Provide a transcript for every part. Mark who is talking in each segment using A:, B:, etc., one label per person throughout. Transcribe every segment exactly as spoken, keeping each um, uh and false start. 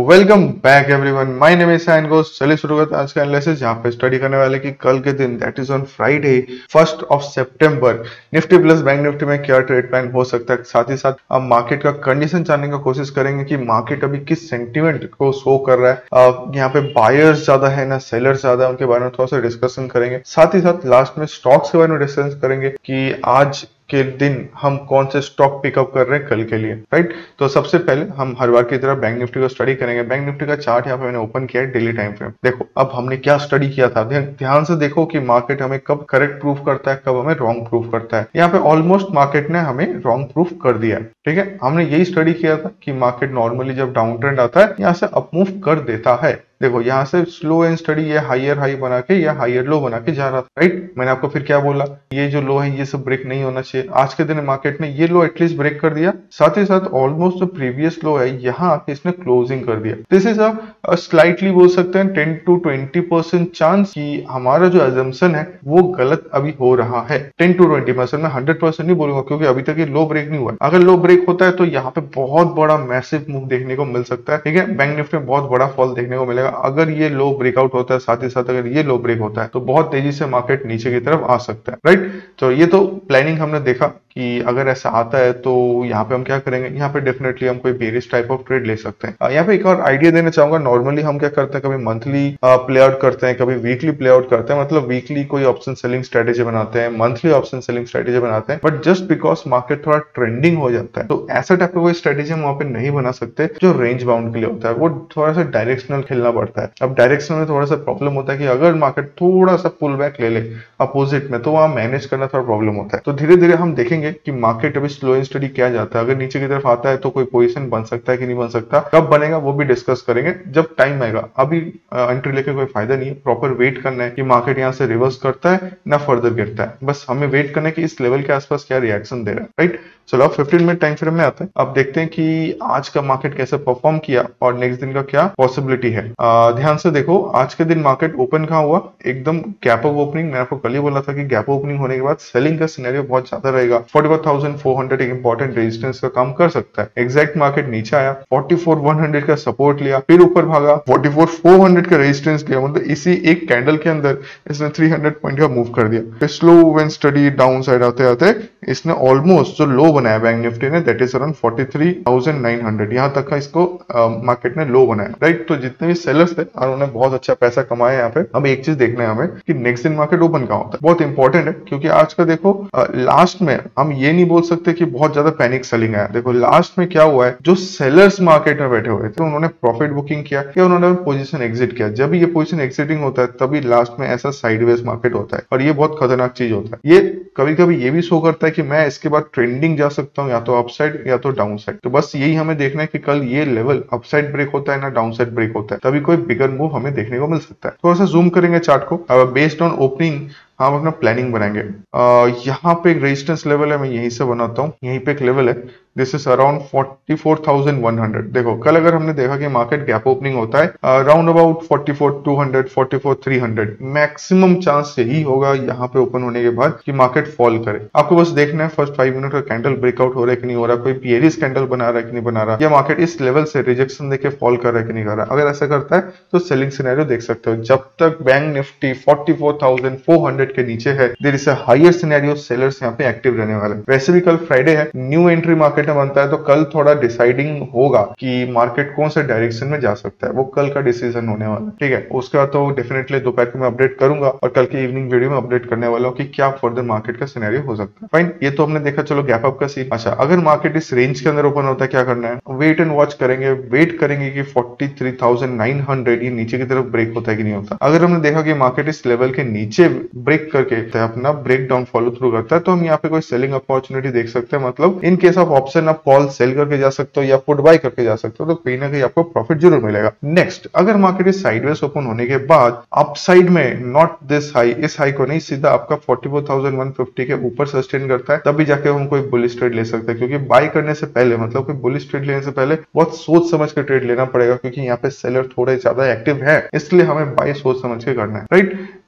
A: Welcome back everyone, my name is Sayan Ghosh. चलिए शुरू करते हैं आज का एनालिसिस, जहाँ पे स्टडी करने वाले कि कल के दिन that is on Friday first of September Nifty plus bank Nifty में क्या ट्रेड प्लान हो सकता है। साथ ही साथ हम मार्केट का कंडीशन जानने की कोशिश करेंगे कि मार्केट अभी किस सेंटीमेंट को शो कर रहा है। यहाँ पे बायर्स ज्यादा है ना सेलर्स ज्यादा है, उनके बारे में थोड़ा सा डिस्कशन करेंगे। साथ ही साथ लास्ट में स्टॉक्स के बारे में डिस्कस करेंगे कि आज के दिन हम कौन से स्टॉक पिकअप कर रहे हैं कल के लिए, राइट। तो सबसे पहले हम हर बार की तरह बैंक निफ्टी को स्टडी करेंगे। बैंक निफ्टी का चार्ट यहाँ पे मैंने ओपन किया है डेली टाइम फ्रेम। देखो अब हमने क्या स्टडी किया था, ध्यान से देखो कि मार्केट हमें कब करेक्ट प्रूफ करता है, कब हमें रॉन्ग प्रूफ करता है। यहाँ पे ऑलमोस्ट मार्केट ने हमें रॉन्ग प्रूफ कर दिया है, ठीक है। हमने यही स्टडी किया था कि मार्केट नॉर्मली जब डाउन ट्रेंड आता है यहाँ से अप मूव कर देता है। देखो यहाँ से स्लो एंड स्टडी ये हायर हाई बना के या हायर लो बना के जा रहा था, राइट। मैंने आपको फिर क्या बोला, ये जो लो है ये सब ब्रेक नहीं होना चाहिए। आज के दिन मार्केट ने ये लो एटलीस्ट ब्रेक कर दिया, साथ ही साथ ऑलमोस्ट जो प्रीवियस लो है यहाँ आके इसने क्लोजिंग कर दिया। दिस इज अ स्लाइटली बोल सकते हैं ten to twenty percent chance कि हमारा जो एजम्पशन है वो गलत अभी हो रहा है। टेन टू ट्वेंटी परसेंट में हंड्रेड परसेंट नहीं बोलूंगा, क्योंकि अभी तक ये लो ब्रेक नहीं हुआ है। अगर लो ब्रेक होता है तो यहाँ पे बहुत बड़ा मैसिव मूव देखने को मिल सकता है, ठीक है। बैंक निफ्टी में बहुत बड़ा फॉल देखने को मिलेगा अगर ये लो ब्रेकआउट होता है। साथ ही साथ अगर ये लो ब्रेक होता है तो बहुत तेजी से मार्केट नीचे की तरफ आ सकता है, राइट। तो ये तो प्लानिंग हमने देखा कि अगर ऐसा आता है तो यहाँ पे हम क्या करेंगे। यहाँ पे डेफिनेटली हम कोई बेरिश टाइप ऑफ ट्रेड ले सकते हैं। यहाँ पे एक और आइडिया देना चाहूंगा। नॉर्मली हम क्या करते हैं, कभी मंथली प्ले आउट करते हैं, कभी वीकली प्ले आउट करते हैं। मतलब वीकली कोई ऑप्शन सेलिंग स्ट्रेटेजी बनाते हैं, मंथली ऑप्शन सेलिंग स्ट्रेटेजी बनाते हैं। बट जस्ट बिकॉज मार्केट थोड़ा ट्रेंडिंग हो जाता है तो ऐसा टाइप का कोई स्ट्रेटेजी हम वहाँ पे नहीं बना सकते जो रेंज बाउंड के लिए होता है। वो थोड़ा सा डायरेक्शनल खेलना पड़ता है। अब डायरेक्शनल में थोड़ा सा प्रॉब्लम होता है कि अगर मार्केट थोड़ा सा पुल बैक ले ले अपोजिट में तो वहां मैनेज करना थोड़ा प्रॉब्लम होता है। तो धीरे धीरे हम देखेंगे कि मार्केट अभी स्लो एंड स्टडी क्या जाता है। अगर नीचे की तरफ आता है तो कोई पोजीशन बन सकता है कि नहीं बन सकता, कब बनेगा वो भी डिस्कस करेंगे जब टाइम आएगा। अभी एंट्री लेके कोई फायदा नहीं है। प्रॉपर वेट करना है कि मार्केट यहाँ से रिवर्स करता है ना फर्दर गिरता है। बस हमें वेट करना है कि इस लेवल के आसपास क्या रिएक्शन दे रहा है, राइट। चलो अब फिफ्टीन मिनट टाइम फ्रेम में आते हैं। अब देखते हैं कि आज का मार्केट कैसे परफॉर्म किया और नेक्स्ट दिन का क्या पॉसिबिलिटी है। आ, ध्यान से देखो आज के दिन मार्केट ओपन कहाँ हुआ, एकदम गैप अप ओपनिंग। मैंने आपको कल ही बोला था कि गैप ओपनिंग होने के बाद सेलिंग का सिनेरियो बहुत ज्यादा रहेगा। Forty four thousand four hundred एक इंपॉर्टेंट रेजिस्टेंस का काम कर सकता है। एग्जैक्ट मार्केट नीचे आया, फोर्टी फोर वन हंड्रेड का सपोर्ट लिया, फिर ऊपर भागा, फोर्टी फोर फोर हंड्रेड का रेजिस्टेंस लिया। मतलब इसी एक कैंडल के अंदर इसने थ्री हंड्रेड पॉइंट का मूव कर दिया। फिर slow and steady down side आते आते इसने ऑलमोस्ट जो लो बनाया बैंक निफ्टी ने that is around forty three thousand nine hundred, यहाँ तक का इसको मार्केट ने लो बनाया, राइट। तो जितने भी सेलर्स थे उन्होंने बहुत अच्छा पैसा कमाया यहाँ पे। अब एक चीज देखना है हमें कि नेक्स्ट दिन मार्केट ओपन कहाँ होता है, बहुत इंपॉर्टेंट है। क्योंकि आज का देखो लास्ट में हम ये नहीं बोल सकते कि बहुत ज्यादा पैनिक सेलिंग आया। देखो लास्ट में क्या हुआ है, जो सेलर्स मार्केट में बैठे हुए थे उन्होंने प्रॉफिट बुकिंग किया या उन्होंने पोजीशन एग्जिट किया। जब ये पोजीशन एग्जिटिंग होता है तभी लास्ट में ऐसा साइडवेज मार्केट होता है और ये बहुत खतरनाक चीज होता है। ये कभी कभी ये भी शो करता है कि मैं इसके बाद ट्रेंडिंग जा सकता हूँ, या तो अपसाइड या तो डाउन साइड। तो बस यही हमें देखना है कि कल ये लेवल अपसाइड ब्रेक होता है ना डाउन साइड ब्रेक होता है, तभी कोई बिगर मूव हमें देखने को मिल सकता है। थोड़ा सा जूम करेंगे चार्ट को। बेस्ड ऑन ओपनिंग हम अपना प्लानिंग बनाएंगे। यहाँ पे एक रेजिस्टेंस लेवल है, मैं यहीं से बनाता हूँ। यहीं पे एक लेवल है, this is around forty four thousand one hundred. देखो कल अगर हमने देखा कि मार्केट गैप ओपनिंग होता है around about forty four two hundred, forty four three hundred, maximum chance यही होगा यहाँ पे ओपन होने के बाद कि मार्केट फॉल करे। आपको बस देखना है फर्स्ट फाइव मिनट का कैंडल ब्रेकआउट हो रहा है कि नहीं हो रहा, कोई पियरिश कैंडल बना रहा है कि नहीं बना रहा, या मार्केट इस लेवल से रिजेक्शन देके फॉल कर रहा है कि नहीं कर रहा। अगर ऐसा करता है तो सेलिंग सिनेरियो देख सकते हो। जब तक bank Nifty forty four thousand four hundred के नीचे है there is a higher scenario, sellers यहाँ पे एक्टिव रहने वाले। वैसे भी कल फ्राइडे है, न्यू एंट्री मार्केट में बनता है तो कल थोड़ा डिसाइडिंग होगा कि मार्केट कौन से डायरेक्शन में जा सकता है। वो कल का डिसीजन होने वाला है, ठीक है। उसके बाद तो डेफिनेटली दोपहर को मैं अपडेट करूंगा और कल की इवनिंग वीडियो में अपडेट करने वाला हूँ कि क्या फर्दर मार्केट का सिनेरियो हो सकता है। फाइन, ये तो हमने देखा। चलो गैप अप का सीन। अच्छा, अगर मार्केट इस रेंज के अंदर ओपन होता है क्या करना है, वेट एंड वॉच करेंगे। वेट करेंगे कि forty three thousand nine hundred ये नीचे की तरफ ब्रेक होता है कि नहीं होता। अगर हमने देखा कि मार्केट इस लेवल के नीचे ब्रेक करके अपना ब्रेक डाउन फॉलो थ्रू करता है तो हम यहाँ पे कोई सेलिंग अपॉर्चुनिटी देख सकते हैं। मतलब इन केस ऑफ ऑप्शन आप कॉल सेल करके जा सकते हो या पुट बाय करके जा सकते हो, तो कहीं ना कहीं आपको प्रॉफिट जरूर मिलेगा। नेक्स्ट, अगर मार्केट इस साइडवेज ओपन होने के बाद अपसाइड में नॉट दिस हाई, इस हाई को नहीं, सीधा आपका forty four thousand one fifty के ऊपर सस्टेन करता है, तभी जाके हम कोई बुलिश ट्रेड ले सकते हैं। क्योंकि बाय करने से पहले, मतलब कोई बुलिश ट्रेड लेने से पहले बहुत सोच समझ के ट्रेड लेना पड़ेगा, क्योंकि यहाँ पे सेलर थोड़े ज्यादा एक्टिव है, इसलिए हमें बाय सोच समझ के करना है, राइट।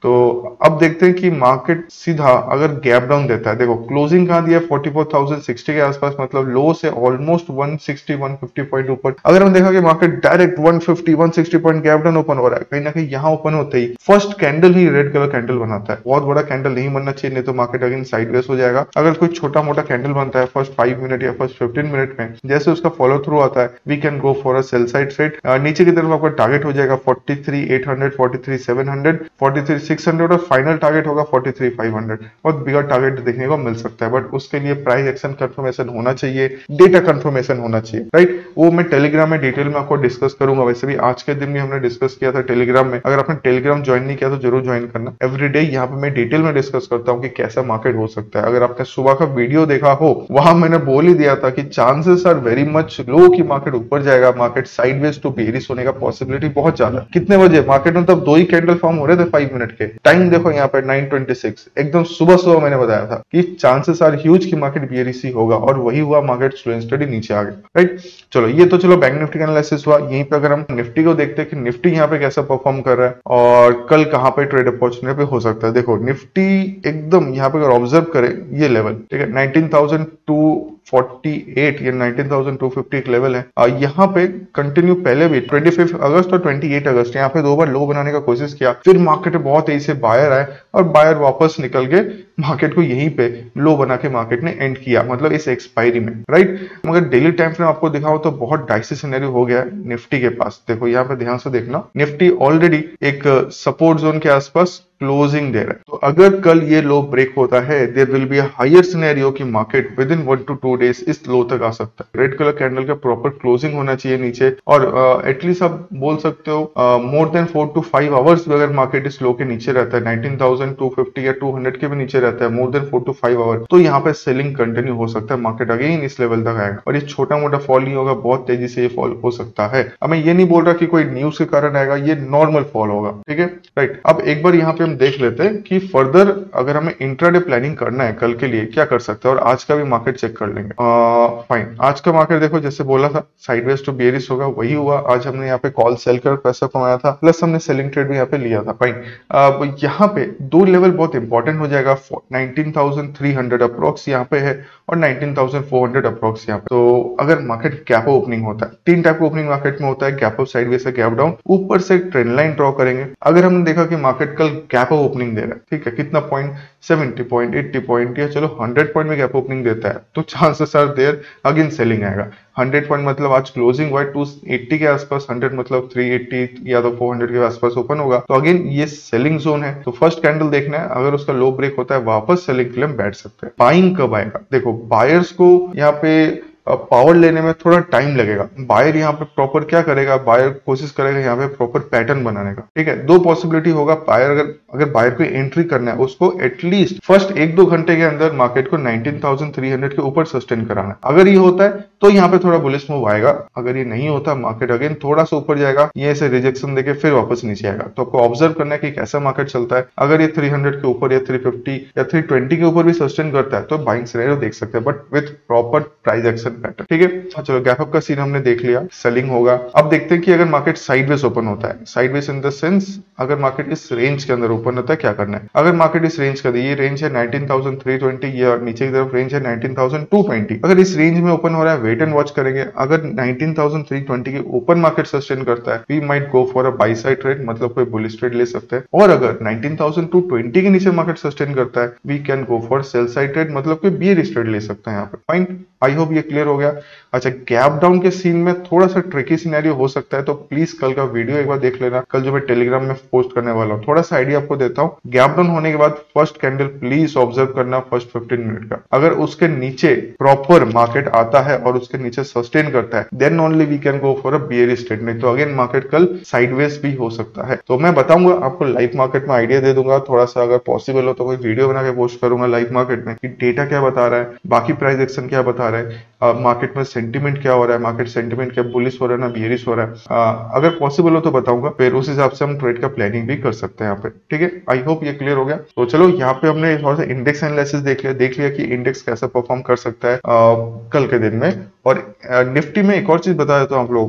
A: तो अब देखते हैं कि मार्केट सीधा अगर गैप डाउन देता है, देखो क्लोजिंग कहाँ दिया फोर्टी फोर थाउजेंड सिक्सटी के आसपास, मतलब लो से almost one sixty one fifty point ऊपर। अगर हम देखा कि market direct one fifty one sixty point gap down open हो रहा है, कहीं ना कहीं यहाँ ओपन होते ही फर्स्ट कैंडल ही रेड कलर कैंडल बनाता है। बहुत बड़ा कैंडल नहीं बनना चाहिए, नहीं तो मार्केट अगेन साइडवेज हो जाएगा। अगर कोई छोटा मोटा कैंडल बनता है फर्स्ट फाइव मिनट या फर्स्ट फिफ्टीन मिनट में, जैसे उसका फॉलो थ्रू आता है, we can go for a sell side trade. नीचे की तरफ आपका टारगेट हो जाएगा forty three eight hundred, forty three seven hundred, forty three six hundred और फाइनल टारगेट होगा फोर्टी थ्री फाइव हंड्रेड। बहुत बिगर टारगेट देखने को मिल सकता है, बट उसके लिए प्राइस एक्शन कंफर्मेशन होना चाहिए, डेटा कंफर्मेशन होना चाहिए, राइट। वो मैं टेलीग्राम में डिटेल में आपको डिस्कस करूंगा। वैसे भी आज के दिन भी हमने डिस्कस किया था टेलीग्राम में। अगर आपने टेलीग्राम ज्वाइन नहीं किया तो जरूर ज्वाइन करना। एवरीडे यहाँ पे मैं डिटेल में डिस्कस करता हूँ कि कैसा मार्केट हो सकता है। अगर आपने सुबह का वीडियो देखा हो, वहां मैंने बोल ही दिया था कि chances are very much low कि मार्केट ऊपर जाएगा, मार्केट साइडवेज टू बेरिश होने का पॉसिबिलिटी बहुत ज्यादा। कितने बजे मार्केट में तब दो ही कैंडल फॉर्म हो रहे थे फाइव मिनट के। टाइम देखो यहाँ पे नाइन ट्वेंटी सिक्स, एकदम सुबह सुबह मैंने बताया था कि चांसेस आर ह्यूज कि मार्केट बेरिश होगा, और वही हुआ, मार्केट स्लो एंड स्टडी नीचे आ गया, राइट। चलो ये तो चलो बैंक निफ्टी का एनालिसिस हुआ। यहीं पे अगर हम निफ्टी को देखते हैं कि निफ्टी यहाँ पे कैसा परफॉर्म कर रहा है और कल कहाँ पे ट्रेड अपॉर्चुनिटी पे हो सकता है। देखो निफ्टी एकदम यहाँ पे अगर ऑब्जर्व करें ये लेवल, ठीक है, nineteen thousand two forty eight या नाइनटीन थाउजेंड टू फिफ्टी एक लेवल है। आ, यहाँ पे कंटिन्यू पहले भी पच्चीस अगस्त और अट्ठाईस अगस्त यहाँ पे दो बार लो बनाने का कोशिश किया, फिर मार्केट में बहुत तेजी से बायर आए और बायर वापस निकल के मार्केट को यहीं पे लो बना के मार्केट ने एंड किया, मतलब इस एक्सपायरी में, राइट। मगर डेली टाइम फ्रेम आपको दिखाओ तो बहुत डाइसी सिनेरियो हो गया है निफ्टी के पास। देखो यहाँ पे ध्यान से देखना, निफ्टी ऑलरेडी एक सपोर्ट जोन के आसपास क्लोजिंग दे रहा है। तो अगर कल ये लो ब्रेक होता है, there will be a higher scenario कि market within one two two days इस लो तक आ सकता है। रेड कलर कैंडल का प्रॉपर क्लोजिंग होना चाहिए नीचे, और एटलीस्ट uh, आप बोल सकते हो more than four two five hours अगर मार्केट इस लो के नीचे रहता है, नाइनटीन थाउजेंड टू फिफ्टी या टू हंड्रेड के भी नीचे रहता है more than four two five hour, तो यहाँ पे सेलिंग कंटिन्यू हो सकता है, मार्केट अगेन इस लेवल तक आएगा। और ये छोटा मोटा फॉल नहीं होगा, बहुत तेजी से ये फॉल हो सकता है। अब मैं ये नहीं बोल रहा कि कोई न्यूज के कारण आएगा, ये नॉर्मल फॉल होगा, ठीक है, राइट। अब एक बार यहाँ पे हम देख लेते हैं कि फर्दर अगर हमें इंट्राडे प्लानिंग करना है कल के लिए क्या कर सकते हैं, और आज का भी मार्केट चेक कर लेंगे। फाइन, आज का मार्केट देखो जैसे बोला था साइडवेज टू बेयरिश होगा, वही हुआ। आज हमने यहाँ पे कॉल सेल कर पैसा कमाया था, प्लस हमने सेलिंग ट्रेड भी यहाँ पे लिया था। फाइन, अब यहाँ पे दो लेवल बहुत इंपॉर्टेंट हो जाएगा, nineteen thousand three hundred approx यहाँ पे है और nineteen thousand four hundred approx यहाँ पे। तो अगर मार्केट गैप ओपनिंग होता है, तीन टाइप का ओपनिंग मार्केट में होता है, गैप अप, साइडवेज से गैप डाउन, ऊपर से ट्रेंड लाइन ड्रॉ करेंगे। अगर हमने देखा कि मार्केट कल गैप ओपनिंग दे रहा है, ठीक है, कितना point, seventy point, eighty point या चलो हंड्रेड पॉइंट में गैप ओपनिंग देता है, तो chances are there again selling आएगा। हंड्रेड पॉइंट मतलब आज क्लोजिंग हुआ है टू एट्टी के आसपास, हंड्रेड मतलब थ्री एट्टी या तो फोर हंड्रेड के आसपास ओपन होगा, तो अगेन ये सेलिंग जोन है। तो फर्स्ट कैंडल देखना है, अगर उसका लो ब्रेक होता है वापस सेलिंग के लिए बैठ सकते हैं। बाइंग कब आएगा, देखो बायर्स को यहाँ पे पावर लेने में थोड़ा टाइम लगेगा। बायर यहाँ पे प्रॉपर क्या करेगा, बायर कोशिश करेगा यहाँ पे प्रॉपर पैटर्न बनाने का, ठीक है। दो पॉसिबिलिटी होगा, बायर अगर अगर बायर को एंट्री करना है, उसको एटलीस्ट फर्स्ट एक दो घंटे के अंदर मार्केट को नाइनटीन थाउजेंड थ्री हंड्रेड के ऊपर सस्टेन कराना है। अगर ये होता है तो यहाँ पे थोड़ा बुलिश मूव आएगा, अगर ये नहीं होता मार्केट अगेन थोड़ा सा ऊपर जाएगा, ये ऐसे रिजेक्शन देके फिर वापस नीचे आएगा। तो आपको ऑब्जर्व करना है कि कैसा मार्केट चलता है। अगर ये थ्री हंड्रेड के ऊपर या थ्री फिफ्टी या थ्री ट्वेंटी के ऊपर भी सस्टेन करता है तो बाइंग सिनेरियो देख सकते हैं, but with proper price action pattern, ठीक है। चलो गैप अप का सीन हमने देख लिया, सेलिंग होगा। अब देखते हैं कि अगर मार्केट साइडवेज ओपन होता है, साइडवेज इन द सेंस अगर मार्केट इस रेंज के अंदर ओपन होता है क्या करना है। अगर मार्केट इस रेंज का, ये रेंज है नाइनटीन थाउजेंड थ्री ट्वेंटी, ये नीचे की तरफ रेंज है नाइनटीन थाउजेंड टू ट्वेंटी। अगर इस रेंज में ओपन हो रहा है वेट एंड वॉच करेंगे। अगर नाइनटीन थाउजेंड थ्री ट्वेंटी के ओपन मार्केट सस्टेन करता है, we might go for a buy side trade, मतलब कोई बुलिश ट्रेड ले सकते हैं। और अगर नाइनटीन थाउजेंड टू ट्वेंटी के नीचे मार्केट सस्टेन करता है, we can go for sell side trade, मतलब कोई बियरिश ट्रेड ले सकते हैं यहाँ पे। फाइन, आई होप ये क्लियर हो गया। अच्छा, गैप डाउन के सीन में थोड़ा सा ट्रिकी सिनेरियो हो सकता है, तो प्लीज कल का वीडियो एक बार देख लेना। कल जो मैं टेलीग्राम में पोस्ट करने वाला हूँ, थोड़ा सा आइडिया आपको देता हूँ। गैप डाउन होने के बाद फर्स्ट कैंडल प्लीज ऑब्जर्व करना फर्स्ट फिफ्टीन मिनट का। अगर उसके नीचे प्रॉपर मार्केट आता है और उसके नीचे सस्टेन करता है, then only we can go for a bearish trade, नहीं तो अगेन मार्केट कल साइडवेज भी हो सकता है। तो मैं बताऊंगा आपको, लाइव मार्केट में आइडिया दे दूंगा थोड़ा सा, अगर पॉसिबल हो तो कोई वीडियो बना के पोस्ट करूंगा लाइव मार्केट में कि डेटा क्या बता रहा है, बाकी प्राइस एक्शन क्या बता रहा है, मार्केट में सेंटीमेंट क्या हो रहा है, मार्केट सेंटीमेंट क्या बुलिश हो रहा है ना बियरिश हो रहा है। आ, अगर पॉसिबल हो तो बताऊंगा, फिर उस हिसाब से हम ट्रेड का प्लानिंग भी कर सकते हैं यहाँ पे, ठीक है। आई होप ये क्लियर हो गया। तो चलो यहाँ पे हमने थोड़ा सा इंडेक्स एनालिसिस देख लिया देख लिया कि इंडेक्स कैसा परफॉर्म कर सकता है आ, कल के दिन में। और निफ्टी में एक और चीज बता देता हूँ आप लोगों को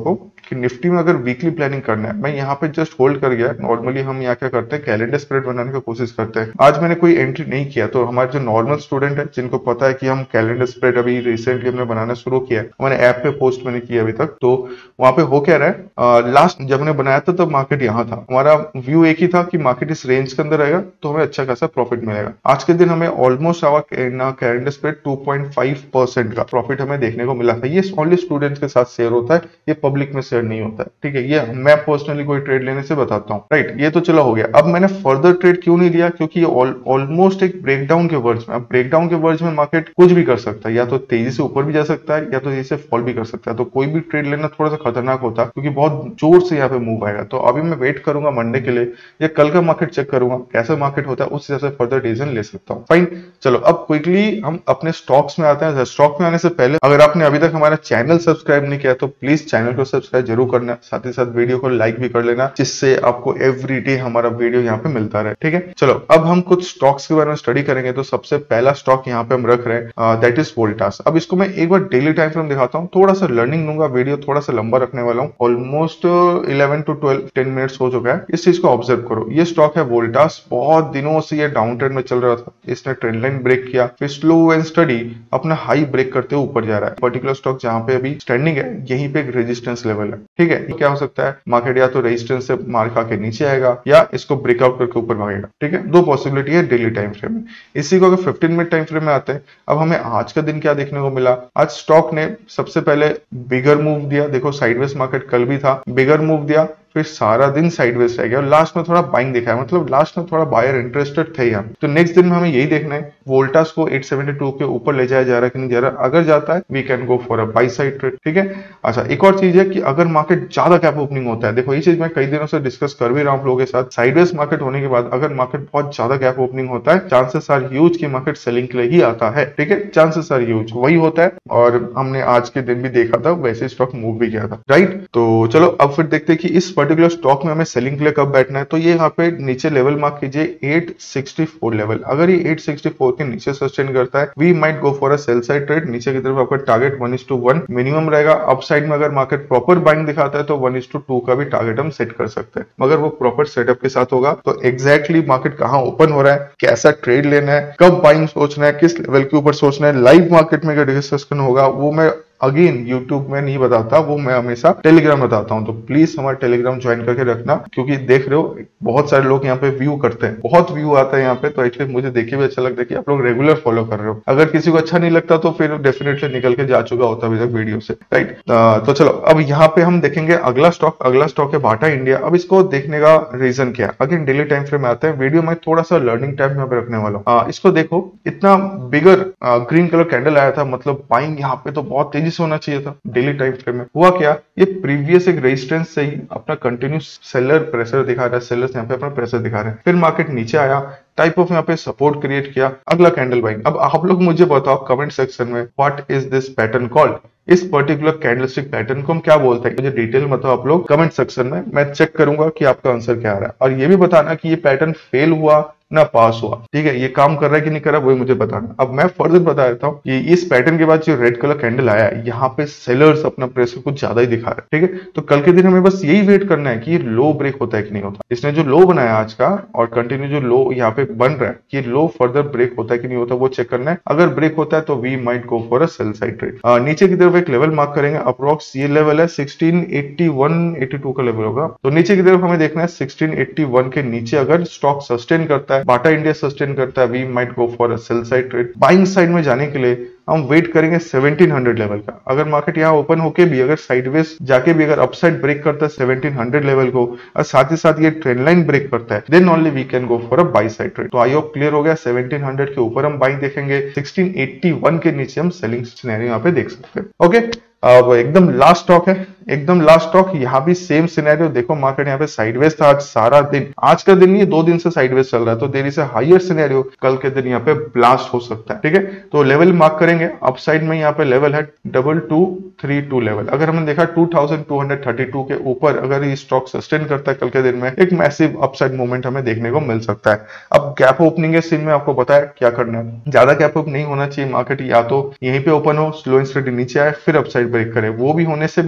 A: कि निफ्टी में अगर वीकली प्लानिंग करना है, मैं यहाँ पे जस्ट होल्ड कर गया। नॉर्मली हम यहाँ क्या करते हैं, कैलेंडर स्प्रेड बनाने की कोशिश करते हैं। आज मैंने कोई एंट्री नहीं किया, तो हमारे जो नॉर्मल स्टूडेंट है जिनको पता है कि हम कैलेंडर स्प्रेड अभी रिसेंटली हमने बनाना शुरू किया है, हमारे ऐप पे पोस्ट मैंने किया अभी तक, तो वहां पे हो क्या रहा है, लास्ट जब मैंने बनाया था तब मार्केट यहाँ था, हमारा व्यू एक ही था कि मार्केट इस रेंज के अंदर रहेगा तो हमें अच्छा खासा प्रॉफिट मिलेगा। आज के दिन हमें almost our calendar spread two point five percent का प्रॉफिट हमें देखने को मिला था। ये ओनली स्टूडेंट्स के साथ शेयर होता है, ये पब्लिक में शेयर नहीं होता है, ठीक है। ये मैं पर्सनली कोई ट्रेड लेने से बताता हूँ, राइट। ये तो चला हो गया। अब मैंने फर्दर ट्रेड क्यों नहीं लिया, क्योंकि ये ऑलमोस्ट एक ब्रेकडाउन के वर्ड्स में, अब ब्रेकडाउन के वर्ड्स में मार्केट कुछ भी कर सकता है, या तो तेजी से ऊपर भी जा सकता है या तो तेजी से फॉल भी कर सकता है। तो कोई भी ट्रेड लेना थोड़ा सा खतरनाक होता है, क्योंकि बहुत जोर से यहाँ पे मूव आएगा। तो अभी मैं वेट करूंगा मंडे के लिए, या कल का मार्केट चेक करूंगा कैसा मार्केट होता है, उस हिसाब से फर्दर डिसीजन ले सकता हूँ। फाइन, चलो अब क्विकली हम अपने स्टॉक्स में आते हैं। स्टॉक में आने से पहले अगर आपने अभी तक हमारा चैनल सब्सक्राइब नहीं किया तो प्लीज चैनल को सब्सक्राइब जरूर करना, साथ ही साथ वीडियो को लाइक भी कर लेना, जिससे आपको एवरीडे हमारा वीडियो यहाँ पे मिलता रहे, ठीक है। चलो अब हम कुछ स्टॉक्स के बारे में स्टडी करेंगे। तो सबसे पहला स्टॉक यहाँ पे हम रख रहे हैं, दैट इज वोल्टास। अब इसको मैं एक बार डेली टाइम फ्रेम दिखाता हूँ, थोड़ा सा लर्निंग लूंगा, वीडियो थोड़ा सा लंबा रखने वाला हूँ। Almost eleven to twelve ten minutes हो चुका है। इस चीज को ऑब्जर्व करो, ये स्टॉक है वोल्टास, बहुत दिनों से ये डाउन ट्रेंड में चल रहा था, इसने ट्रेंड लाइन ब्रेक किया, फिर स्लो एंड स्टडी अपना हाई ब्रेक करते हुए ऊपर जा रहा है। पर्टिकुलर स्टॉक जहां पे अभी स्टैंडिंग है, यहीं पे एक रेजिस्टेंस लेवल है, ठीक है। क्या हो सकता है, मार्केट या तो रेजिस्टेंस से मार खा के नीचे आएगा या इसको ब्रेकआउट करके ऊपर भागेगा, ठीक है। दो पॉसिबिलिटी है डेली टाइम फ्रेम में। इसी को अगर फिफ्टीन मिनट टाइम फ्रेम में आते हैं, अब हमें आज का दिन क्या देखने को मिला। आज स्टॉक ने सबसे पहले बिगर मूव दिया, देखो साइडवेज मार्केट कल भी था, बिगर मूव दिया, फिर सारा दिन साइडवेज रह गया और लास्ट में थोड़ा बाइंग दिखाया, मतलब लास्ट में थोड़ा बायर इंटरेस्टेड थे यहाँ। तो नेक्स्ट दिन में हमें यही देखना है वोल्टास को एट सेवेंटी टू के ऊपर ले जाया जा रहा है कि नहीं जा रहा। अगर जाता है we can go for a buy side trade, ठीक है। अच्छा, एक और चीज है कि अगर मार्केट ज्यादा कैप ओपनिंग होता है, देखो ये चीज मैं कई दिनों से डिस्कस कर भी रहा हूँ आप लोगों के साथ, साइडवेज मार्केट होने के बाद अगर मार्केट बहुत ज्यादा कैप ओपनिंग होता है, चांसेस आर ह्यूज कि मार्केट सेलिंग के लिए ही आता है, ठीक है। चांसेस आर ह्यूज, वही होता है और हमने आज के दिन भी देखा था, वैसे स्टॉक मूव भी किया था, राइट। तो चलो अब फिर देखते हैं कि इस पर्टिकुलर स्टॉक में हमें सेलिंग के लिए कब बैठना है। तो ये यहाँ पे नीचे लेवल मार्क कीजिए एट सिक्सटी फोर लेवल, अगर ये एट सिक्सटी फोर के नीचे सस्टेन करता है, we might go for a sell side trade. नीचे की तरफ आपका target one is two one minimum रहेगा। अप साइड में अगर मार्केट प्रॉपर बाइंग दिखाता है तो वन इज टू टू का भी टारगेट हम सेट कर सकते हैं, मगर वो प्रॉपर सेटअप के साथ होगा। तो एग्जैक्टली मार्केट कहाँ ओपन हो रहा है, कैसा ट्रेड लेना है, कब बाइंग सोचना है, किस लेवल के ऊपर सोचना है, लाइव मार्केट में डिस्कशन होगा, वो मैं अगेन यूट्यूब में नहीं बताता, वो मैं हमेशा टेलीग्राम बताता हूं। तो प्लीज हमारा टेलीग्राम ज्वाइन करके रखना, क्योंकि देख रहे हो बहुत सारे लोग यहाँ पे व्यू करते हैं, बहुत व्यू आता है यहाँ पे, तो एक्चुअली मुझे देखे भी अच्छा लगता है कि आप लोग रेगुलर फॉलो कर रहे हो। अगर किसी को अच्छा नहीं लगता तो फिर डेफिनेटली निकल के जा चुका होता अभी तक वीडियो से, राइट। तो चलो अब यहाँ पे हम देखेंगे अगला स्टॉक। अगला स्टॉक है बाटा इंडिया। अब इसको देखने का रीजन क्या है, अगेन डेली टाइम फ्रेम में आते हैं। वीडियो में थोड़ा सा लर्निंग टाइम यहाँ पे रखने वाला हूँ। इसको देखो, इतना बिगर ग्रीन कलर कैंडल आया था, मतलब बाइंग यहाँ पे तो बहुत तेजी से होना चाहिए था। डेली टाइम फ्रेम में हुआ क्या, ये प्रीवियस एक रेजिस्टेंस से ही अपना कंटिन्यूस सेलर प्रेशर दिखा रहा है, सेलर्स यहाँ पे अपना प्रेशर दिखा रहे हैं। फिर मार्केट नीचे आया, टाइप ऑफ यहाँ पे सपोर्ट क्रिएट किया, अगला कैंडल बाइंग। अब आप लोग मुझे बताओ कमेंट सेक्शन में, what is this pattern called, इस पर्टिकुलर कैंडलस्टिक पैटर्न को हम क्या बोलते हैं, मुझे डिटेल बताओ आप लोग कमेंट सेक्शन में, मैं चेक करूंगा कि आपका आंसर क्या आ रहा है। और ये भी बताना कि ये पैटर्न फेल हुआ ना पास हुआ, ठीक है, ये काम कर रहा है कि नहीं कर रहा, वही मुझे बताना। अब मैं फर्दर बता देता हूँ कि इस पैटर्न के बाद जो रेड कलर कैंडल आया है, यहाँ पे सेलर्स अपना प्रेशर कुछ ज्यादा ही दिखा रहे हैं, ठीक है। तो कल के दिन हमें बस यही वेट करना है कि ये लो ब्रेक होता है कि नहीं होता। इसने जो लो बनाया आज का और कंटिन्यू जो लो यहाँ पे बन रहा है, ये लो फर्दर ब्रेक होता है कि नहीं होता, वो चेक करना है। अगर ब्रेक होता है तो we might go for a sell side trade. नीचे की तरफ एक लेवल मार्क करेंगे, अप्रोक्स ये लेवल है sixteen eighty one eighty two का लेवल होगा। तो नीचे की तरफ हमें देखना है सिक्सटीन एटी वन के नीचे अगर स्टॉक सस्टेन करता है, बाटा इंडिया सस्टेन करता है, we might go for a sell side trade. Buying side में जाने के लिए हम वेट करेंगे सेवनटीन हंड्रेड लेवल का। अगर मार्केट यहाँ ओपन होके भी अगर साइडवेज जाके भी अगर अपसाइड ब्रेक करता है सेवनटीन हंड्रेड लेवल को, और साथ ही साथ ये ट्रेंड लाइन ब्रेक करता है, then only we can go for a buy side trade. तो आई होप क्लियर हो गया। सेवनटीन हंड्रेड के ऊपर हम बाइंग देखेंगे, सिक्सटीन एटी वन के नीचे हम सेलिंग सिनेरियो यहाँ पे देख सकते हैं। ओके, अब एकदम लास्ट स्टॉक है, एकदम लास्ट स्टॉक। यहाँ भी सेम सिनेरियो, देखो मार्केट यहाँ पे साइडवेज था आज सारा दिन, आज का दिन नहीं दो दिन से साइडवेज चल रहा है, तो there is a higher scenario, कल के दिन यहाँ पे ब्लास्ट हो सकता है, ठीक है। तो लेवल मार्क करेंगे, अपसाइड में यहाँ पे लेवल है double two three two level. अगर हमने देखा two thousand two hundred thirty two के ऊपर अगर ये स्टॉक सस्टेन करता है कल के दिन में, एक मैसिव अपसाइड मूवमेंट हमें देखने को मिल सकता है। अब गैप ओपनिंग के सीन में आपको पता है क्या करना है, ज्यादा गैप ओपन नहीं होना चाहिए। मार्केट या तो यहीं पे ओपन हो, स्लो एंड स्टेडी नीचे आए, फिर अपसाइड ब्रेक करे, वो भी होने से भी हम कोई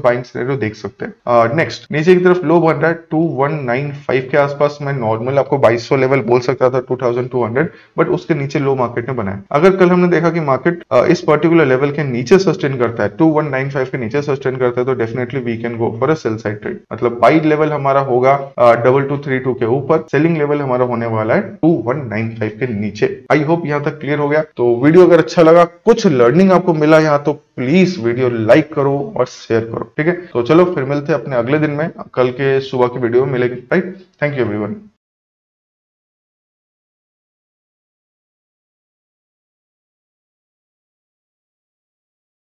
A: बाइंग सिनेरियो देख सकते हैं। नेक्स्ट, नीचे की तरफ लो बन रहा है टू वन नाइन फाइव के आसपास। मैं नॉर्मल आपको बाईस सौ लेवल बोल सकता था, two thousand two hundred, but उसके नीचे लो मार्केट ने बनाया। अगर कल हमने देखा कि मार्केट इस पर्टिकुलर लेवल के नीचे सस्टेन करता है, टू वन नाइन फाइव के नीचे सस्टेन करता है, तो definitely we can go for a sell side trade. मतलब बाई लेवल हमारा होगा डबल टू थ्री टू के ऊपर, सेलिंग लेवल हमारा होने वाला है टू वन नाइन फाइव के नीचे। आई होप यहाँ तक क्लियर हो गया। तो वीडियो अगर अच्छा लगा, कुछ लर्निंग आपको मिला यहाँ, तो प्लीज वीडियो लाइक करो और शेयर करो, ठीक है। तो चलो फिर मिलते हैं अपने अगले दिन में, कल के सुबह की वीडियो में मिलेगी, राइट। Thank you everyone.